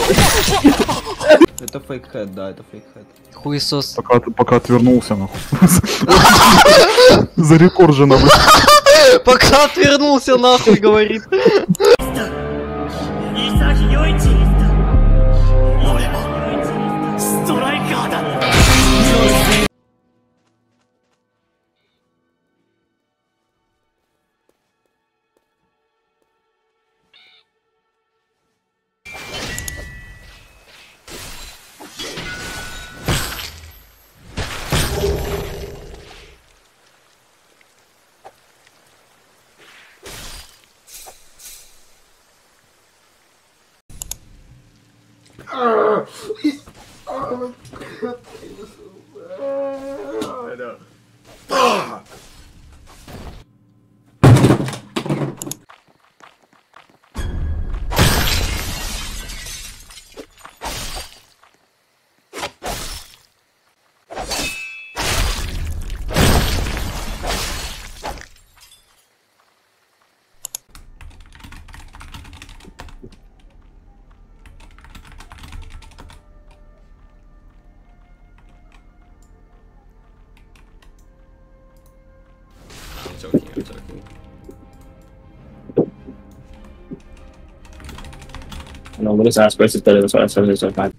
Это фейк-хэт, да, это фейк-хэт. Хуесос. Пока отвернулся, нахуй. За рекорд же надо. Пока отвернулся, нахуй, говорит. I'm joking, I'm joking. No, what is ask questions that so that's so bad.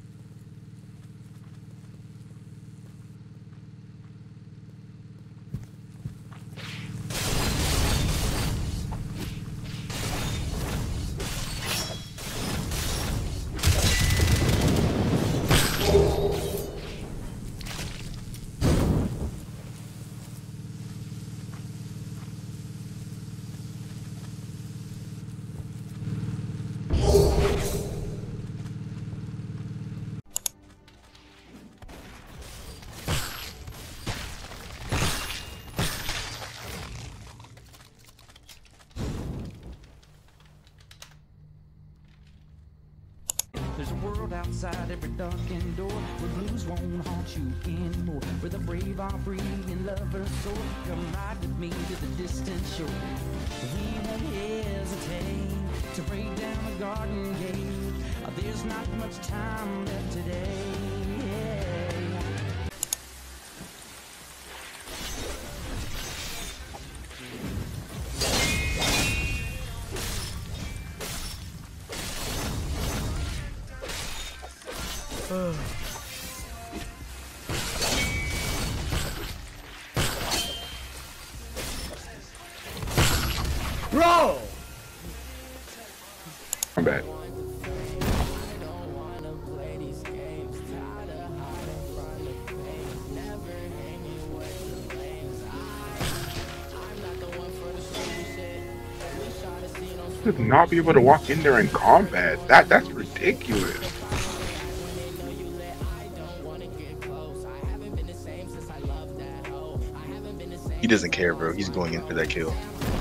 There's a world outside every darkened door where blues won't haunt you anymore, where the brave are free and lovers soar. Come ride with me to the distant shore. We won't hesitate to break down the garden gate. There's not much time left today. Bro! I'm back. Should not be able to walk in there in combat. That's ridiculous. He doesn't care, bro. He's going in for that kill.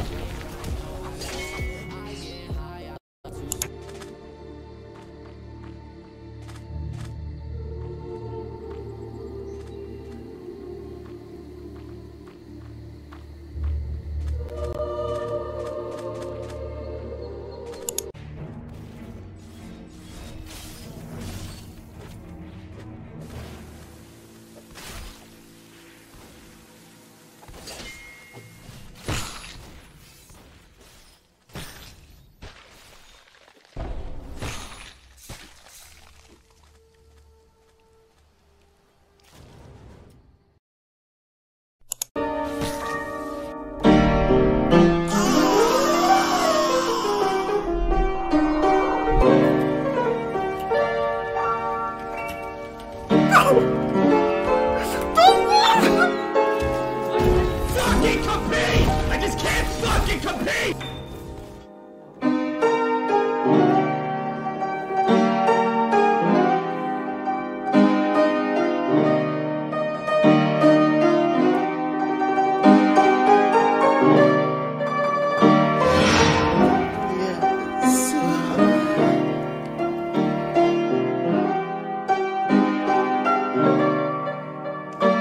I just can't fucking compete!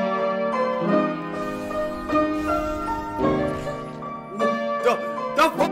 The